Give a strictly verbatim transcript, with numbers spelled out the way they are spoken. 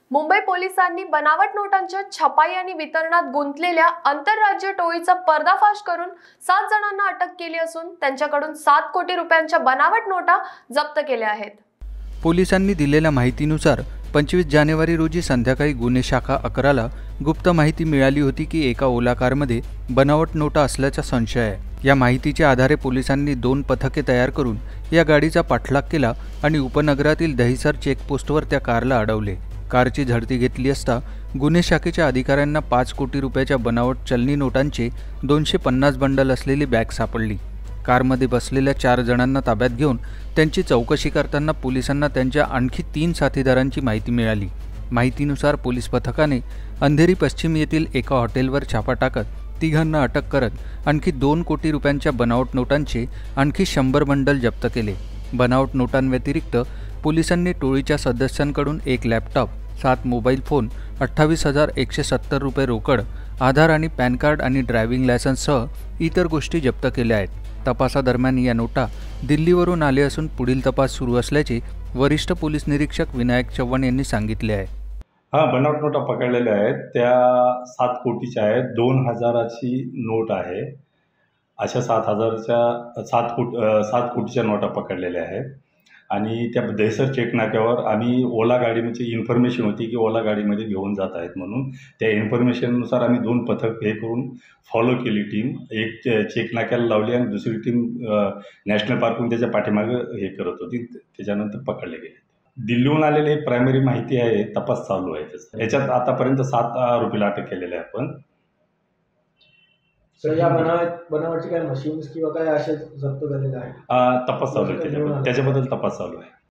मुंबई पोलिसांनी बनावट नोटांच्या छपाई आणि वितरणात गुंतलेल्या आंतरराज्य टोळीचा पर्दाफाश करून सात जणांना अटक केली असून त्यांच्याकडून सात कोटी रुपयांच्या बनावट नोटा जप्त केल्या आहेत। पोलिसांनी दिलेल्या माहितीनुसार पंचवीस जानेवारी रोजी संध्याकाळी गुन्हे शाखा अकराला गुप्त माहिती मिळाली होती की एका ओला कारमध्ये बनावट नोटा असल्याचा संशय आहे। या माहितीच्या आधारे पोलिसांनी दोन पथके तयार करून या गाडीचा पाठलाग केला आणि उपनगरातील दहिसर चेकपोस्टवर त्या कारला अडवले। कारची झडती घेतली असता गुन्हे शाखेच्या अधिकाऱ्यांना पाच कोटी रुपयाच्या बनावट चलनी नोटांचे दोनशे पन्नास बंडल असलेली बॅग सापडली। कारमध्ये बसलेल्या चार जणांना ताब्यात घेऊन त्यांची चौकशी करताना पोलिसांना त्यांच्या आणखी तीन साथीदारांची माहिती मिळाली। माहितीनुसार पोलीस पथकाने अंधेरी पश्चिम येथील एका हॉटेलवर छापा टाकत तिघांना अटक करत आणखी दोन कोटी रुपयांच्या बनावट नोटांचे आणखी शंभर बंडल जप्त केले। बनावट नोटांव्यतिरिक्त पोलिसांनी टोळीच्या सदस्यांकडून एक लॅपटॉप, सात मोबाईल फोन, अठ्ठावीस हजार एकशे सत्तर रुपये रोकड, आधार आणि पॅन कार्ड आणि ड्रायव्हिंग लायसन्ससह इतर गोष्टी जप्त केल्या आहेत। तपासादरम्यान या नोटा दिल्लीवरून आले असून पुढील तपास सुरू असल्याचे वरिष्ठ पोलीस निरीक्षक विनायक चव्हाण यांनी सांगितले आहे। हा, बनावट नोटा पकडलेल्या आहेत त्या सात कोटीच्या आहेत। दोन हजाराची नोट आहे। अशा सात हजारच्या सात कोट सात कोटीच्या नोटा पकडलेल्या आहेत आणि त्या दहिसर चेक नाक्यावर आम्ही ओला गाडीची इन्फॉर्मेशन होती की ओला गाडीमध्ये घेऊन जात आहेत म्हणून त्या इन्फॉर्मेशननुसार आम्ही दोन पथक हे करून फॉलो केली टीम। एक चेक नाक्याला लावली आणि दुसरी टीम नॅशनल पार्कहून त्याच्या पाठीमागं हे करत होती, त्याच्यानंतर पकडले गेले। दिल्लीहून आलेले प्रायमरी माहिती आहे, तपास चालू आहे त्याचा। याच्यात आतापर्यंत सात आरोपीला अटक केलेले आहे आपण। सर, या बनावट बनावटचे काय मशीन्स किंवा काय असे जप्त झालेले आहे? तपास चालू आहे त्याच्याबद्दल त्याच्याबद्दल तपास चालू आहे।